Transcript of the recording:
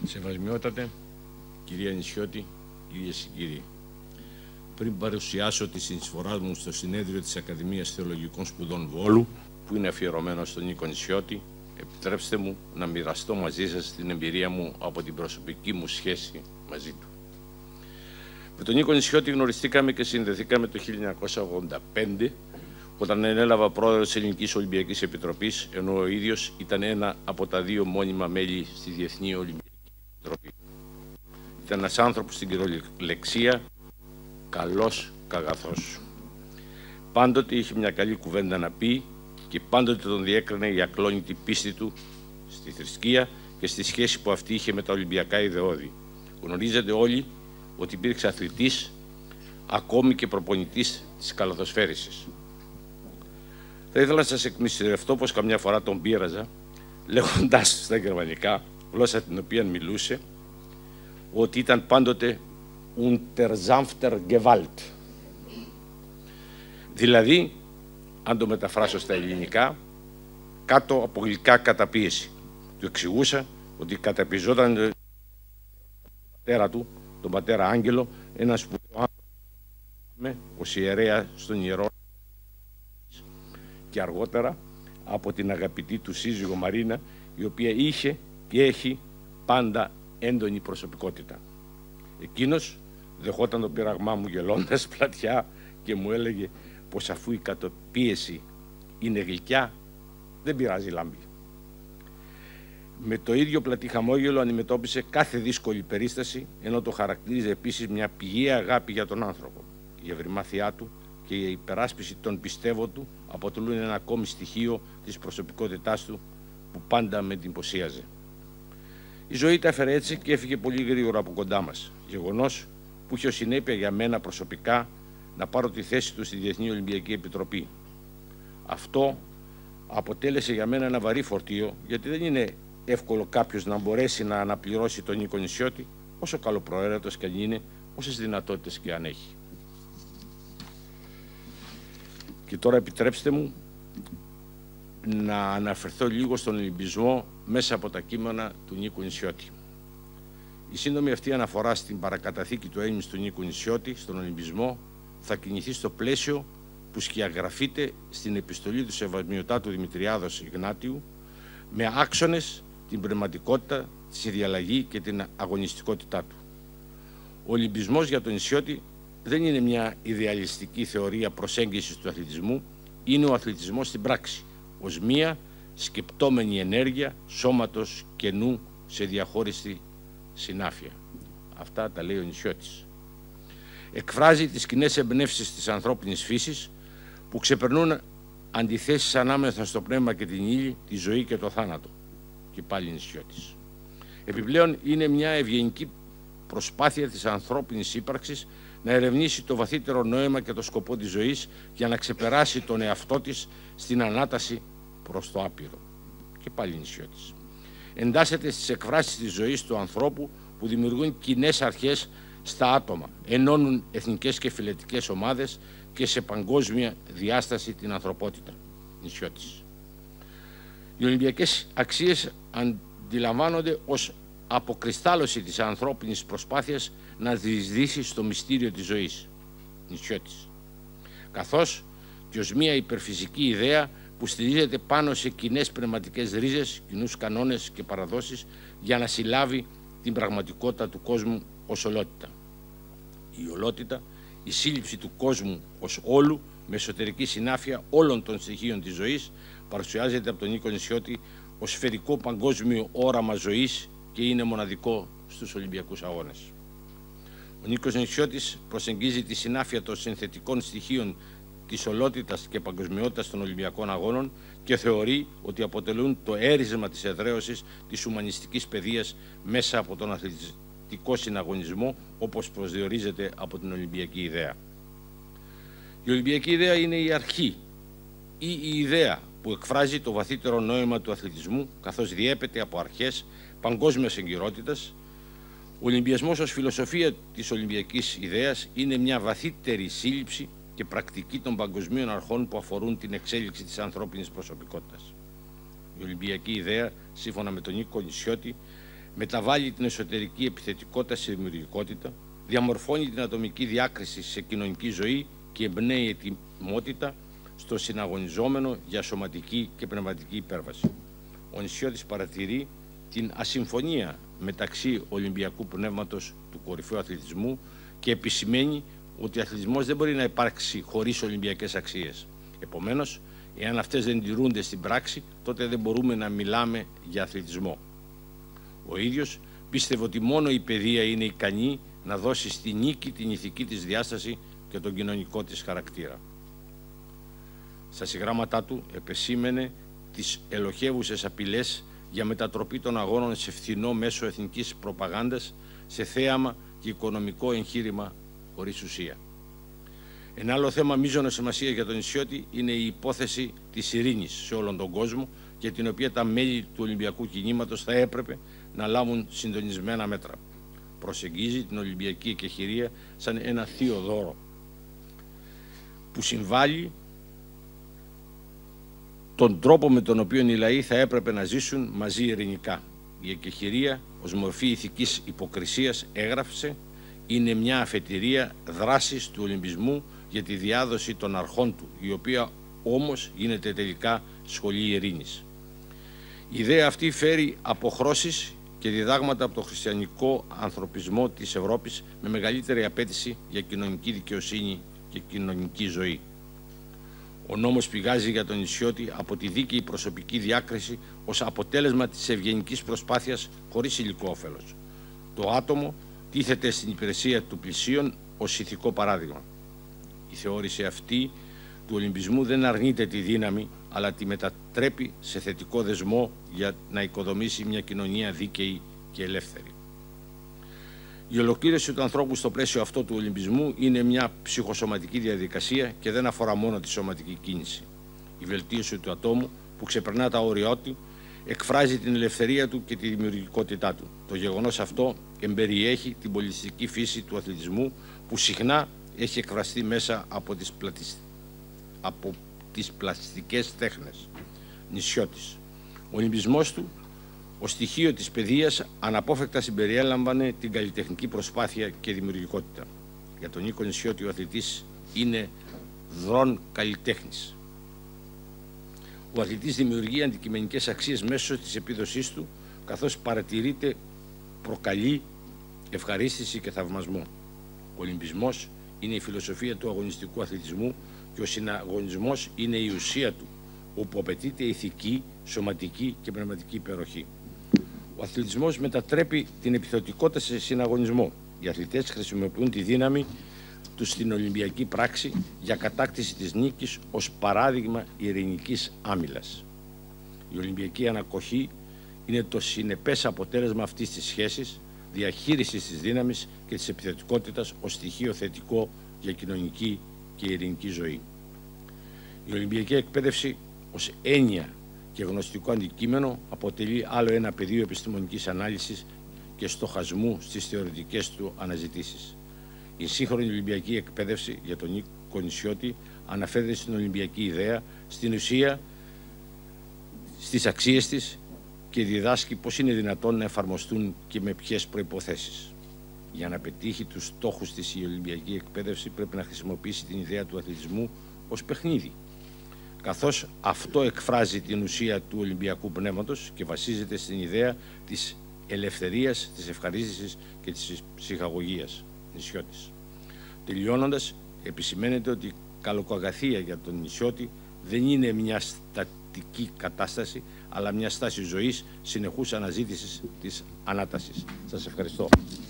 Σεβασμιότατε, κυρία Νησιώτη, κυρίες και κύριοι, πριν παρουσιάσω τη συνεισφορά μου στο συνέδριο της Ακαδημίας Θεολογικών Σπουδών Βόλου, που είναι αφιερωμένο στον Νίκο Νησιώτη, επιτρέψτε μου να μοιραστώ μαζί σας την εμπειρία μου από την προσωπική μου σχέση μαζί του. Με τον Νίκο Νησιώτη γνωριστήκαμε και συνδεθήκαμε το 1985, όταν ανέλαβα πρόεδρος της Ελληνικής Ολυμπιακής Επιτροπής, ενώ ο ίδιος ήταν ένα από τα δύο μόνιμα μέλη στη Διεθνή Ολυμπιακή Επιτροπή. Ήταν ένας άνθρωπος στην κυριολεξία, καλός καγαθός. Πάντοτε είχε μια καλή κουβέντα να πει και πάντοτε τον διέκρινε η ακλόνητη πίστη του στη θρησκεία και στη σχέση που αυτή είχε με τα Ολυμπιακά ιδεώδη. Γνωρίζετε όλοι ότι υπήρξε αθλητής, ακόμη και προπονητής της καλαθοσφαίρισης. Θα ήθελα να σας εκμυστηρευτώ πως καμιά φορά τον πείραζα, λέγοντάς στα γερμανικά, γλώσσα την οποία μιλούσε, ότι ήταν πάντοτε unter sanfter Gewalt. Δηλαδή, αν το μεταφράσω στα ελληνικά, κάτω από γλυκά καταπίεση. Του εξηγούσα ότι καταπιεζόταν τον πατέρα του, τον πατέρα Άγγελο, ένα σπουδαίο άνθρωπο, ως ιερέα στον Ιερό, και αργότερα από την αγαπητή του σύζυγο Μαρίνα, η οποία είχε και έχει πάντα έντονη προσωπικότητα. Εκείνος δεχόταν το πείραγμά μου γελώντας πλατιά και μου έλεγε πως αφού η καταπίεση είναι γλυκιά, δεν πειράζει λάμπη. Με το ίδιο πλατή χαμόγελο αντιμετώπισε κάθε δύσκολη περίσταση, ενώ το χαρακτήριζε επίσης μια πηγαία αγάπη για τον άνθρωπο. Η ευρυμάθειά του και η υπεράσπιση των πιστεύω του αποτελούν ένα ακόμη στοιχείο της προσωπικότητάς του που πάντα με εντυπωσίαζε. Η ζωή τα έφερε έτσι και έφυγε πολύ γρήγορα από κοντά μας. Γεγονός που είχε ως συνέπεια για μένα προσωπικά να πάρω τη θέση του στη Διεθνή Ολυμπιακή Επιτροπή. Αυτό αποτέλεσε για μένα ένα βαρύ φορτίο, γιατί δεν είναι εύκολο κάποιος να μπορέσει να αναπληρώσει τον Νίκο Νησιώτη, όσο καλοπροαίρετος και αν είναι, όσες δυνατότητες και αν έχει. Και τώρα επιτρέψτε μου να αναφερθώ λίγο στον Ολυμπισμό μέσα από τα κείμενα του Νίκου Νησιώτη. Η σύντομη αυτή αναφορά στην παρακαταθήκη του Έλληνης του Νίκου Νησιώτη στον Ολυμπισμό θα κινηθεί στο πλαίσιο που σκιαγραφείται στην επιστολή του Σεβασμιωτάτου Δημητριάδος Ιγνάτιου, με άξονες την πνευματικότητα, τη διαλλαγή και την αγωνιστικότητά του. Ο Ολυμπισμός για τον Νησιώτη δεν είναι μια ιδεαλιστική θεωρία προσέγγισης του αθλητισμού, είναι ο αθλητισμός στην πράξη, ως μια σκεπτόμενη ενέργεια σώματος και νου σε διαχώριστη συνάφεια. Αυτά τα λέει ο Νησιώτης. Εκφράζει τις κοινές εμπνεύσεις της ανθρώπινης φύσης που ξεπερνούν αντιθέσεις ανάμεσα στο πνεύμα και την ύλη, τη ζωή και το θάνατο. Και πάλι Νησιώτης. Επιπλέον είναι μια ευγενική προσπάθεια της ανθρώπινης ύπαρξης να ερευνήσει το βαθύτερο νόημα και το σκοπό της ζωής για να ξεπεράσει τον εαυτό της στην ανάταση προς το άπειρο. Και πάλι Νησιώτης. Εντάσσεται στις εκφράσεις της ζωής του ανθρώπου που δημιουργούν κοινές αρχές στα άτομα, ενώνουν εθνικές και φυλετικές ομάδες και σε παγκόσμια διάσταση την ανθρωπότητα. Νησιώτης. Οι Ολυμπιακές αξίες αντιλαμβάνονται ως αποκριστάλλωση της ανθρώπινης προσπάθειας να διεισδύσει στο μυστήριο της ζωής. Νησιώτης. Καθώς και ως μια υπερφυσική ιδέα που στηρίζεται πάνω σε κοινές πνευματικές ρίζες, κοινούς κανόνες και παραδόσεις για να συλλάβει την πραγματικότητα του κόσμου ως ολότητα. Η ολότητα, η σύλληψη του κόσμου ως όλου με εσωτερική συνάφεια όλων των στοιχείων της ζωής, παρουσιάζεται από τον Νίκο Νησιώτη ως σφαιρικό παγκόσμιο όραμα ζωής και είναι μοναδικό στους Ολυμπιακούς Αγώνες. Ο Νίκος Νησιώτης προσεγγίζει τη συνάφεια των συνθετικών στοιχείων της ολότητας και παγκοσμιότητας των Ολυμπιακών Αγώνων και θεωρεί ότι αποτελούν το έρισμα της εδραίωσης της ουμανιστικής παιδείας μέσα από τον αθλητικό συναγωνισμό, όπως προσδιορίζεται από την Ολυμπιακή ιδέα. Η Ολυμπιακή ιδέα είναι η αρχή ή η ιδέα που εκφράζει το βαθύτερο νόημα του αθλητισμού, καθώς διέπεται από αρχές παγκόσμιας εγκυρότητας. Ο Ολυμπιασμός ως φιλοσοφία της Ολυμπιακής ιδέας είναι μια βαθύτερη σύλληψη και πρακτική των παγκοσμίων αρχών που αφορούν την εξέλιξη της ανθρώπινης προσωπικότητας. Η Ολυμπιακή ιδέα, σύμφωνα με τον Νίκο Νησιώτη, μεταβάλλει την εσωτερική επιθετικότητα σε δημιουργικότητα, διαμορφώνει την ατομική διάκριση σε κοινωνική ζωή και εμπνέει ετοιμότητα στο συναγωνιζόμενο για σωματική και πνευματική υπέρβαση. Ο Νησιώτης παρατηρεί την ασυμφωνία μεταξύ Ολυμπιακού πνεύματος του κορυφαίου αθλητισμού και επισημαίνει ότι ο αθλητισμός δεν μπορεί να υπάρξει χωρίς Ολυμπιακές αξίες. Επομένως, εάν αυτές δεν τηρούνται στην πράξη, τότε δεν μπορούμε να μιλάμε για αθλητισμό. Ο ίδιος πίστευε ότι μόνο η παιδεία είναι ικανή να δώσει στη νίκη την ηθική της διάσταση και τον κοινωνικό της χαρακτήρα. Στα συγγράμματά του επεσήμενε τις ελοχεύουσες απειλές για μετατροπή των αγώνων σε φθηνό μέσο εθνικής προπαγάνδας, σε θέαμα και οικονομικό εγχείρημα χωρίς ουσία. Ένα άλλο θέμα μείζωνος σημασίας για τον Νησιώτη είναι η υπόθεση της ειρήνης σε όλον τον κόσμο, για την οποία τα μέλη του Ολυμπιακού κινήματος θα έπρεπε να λάβουν συντονισμένα μέτρα. Προσεγγίζει την Ολυμπιακή εκεχηρία σαν ένα θείο δώρο που συμβάλλει τον τρόπο με τον οποίο οι λαοί θα έπρεπε να ζήσουν μαζί ειρηνικά. Η εκεχηρία ως μορφή ηθικής υποκρισίας, έγραψε, είναι μια αφετηρία δράσης του Ολυμπισμού για τη διάδοση των αρχών του, η οποία όμως γίνεται τελικά σχολή ειρήνης. Η ιδέα αυτή φέρει αποχρώσεις και διδάγματα από το χριστιανικό ανθρωπισμό της Ευρώπης, με μεγαλύτερη απέτηση για κοινωνική δικαιοσύνη και κοινωνική ζωή. Ο νόμος πηγάζει για τον Νησιώτη από τη δίκαιη προσωπική διάκριση ως αποτέλεσμα της ευγενικής προσπάθειας χωρίς υλικό όφελος. Το άτομο τίθεται στην υπηρεσία του πλησίον ως ηθικό παράδειγμα. Η θεώρηση αυτή του Ολυμπισμού δεν αρνείται τη δύναμη, αλλά τη μετατρέπει σε θετικό δεσμό για να οικοδομήσει μια κοινωνία δίκαιη και ελεύθερη. Η ολοκλήρωση του ανθρώπου στο πλαίσιο αυτό του Ολυμπισμού είναι μια ψυχοσωματική διαδικασία και δεν αφορά μόνο τη σωματική κίνηση. Η βελτίωση του ατόμου που ξεπερνά τα όρια του εκφράζει την ελευθερία του και τη δημιουργικότητά του. Το γεγονός αυτό εμπεριέχει την πολιτιστική φύση του αθλητισμού, που συχνά έχει εκφραστεί μέσα από τις πλαστικές τέχνες. Νησιώτης. Ο Ολυμπισμός του ως στοιχείο της παιδείας αναπόφευκτα συμπεριέλαμβανε την καλλιτεχνική προσπάθεια και δημιουργικότητα. Για τον Νίκο Νησιώτη ο αθλητής είναι δρόν καλλιτέχνης. Ο αθλητής δημιουργεί αντικειμενικές αξίες μέσω της επίδοσής του, καθώς παρατηρείται, προκαλεί ευχαρίστηση και θαυμασμό. Ο Ολυμπισμός είναι η φιλοσοφία του αγωνιστικού αθλητισμού και ο συναγωνισμός είναι η ουσία του, όπου απαιτείται ηθική, σωματική και πνευματική υπεροχή. Ο αθλητισμός μετατρέπει την επιθετικότητα σε συναγωνισμό. Οι αθλητές χρησιμοποιούν τη δύναμη τους στην Ολυμπιακή πράξη για κατάκτηση της νίκης ως παράδειγμα ειρηνικής άμυλας. Η Ολυμπιακή ανακοχή είναι το συνεπές αποτέλεσμα αυτής της σχέσης, διαχείρισης της δύναμης και της επιθετικότητας ως στοιχείο θετικό για κοινωνική και ειρηνική ζωή. Η Ολυμπιακή εκπαίδευση ως έννοια και γνωστικό αντικείμενο αποτελεί άλλο ένα πεδίο επιστημονικής ανάλυσης και στοχασμού στις θεωρητικές του αναζητήσεις. Η σύγχρονη Ολυμπιακή εκπαίδευση για τον Νίκο Νησιώτη αναφέρεται στην Ολυμπιακή ιδέα, στην ουσία, στις αξίες της και διδάσκει πώς είναι δυνατόν να εφαρμοστούν και με ποιες προϋποθέσεις. Για να πετύχει τους στόχους της η Ολυμπιακή εκπαίδευση πρέπει να χρησιμοποιήσει την ιδέα του αθλητισμού ως παιχνίδι, καθώς αυτό εκφράζει την ουσία του Ολυμπιακού πνεύματος και βασίζεται στην ιδέα της ελευθερίας, της ευχαρίστησης και της ψυχαγωγίας. Νησιώτης. Τελειώνοντας, επισημαίνεται ότι η καλοκαγαθία για τον Νησιώτη δεν είναι μια στατική κατάσταση, αλλά μια στάση ζωής συνεχούς αναζήτησης της ανάτασης. Σας ευχαριστώ.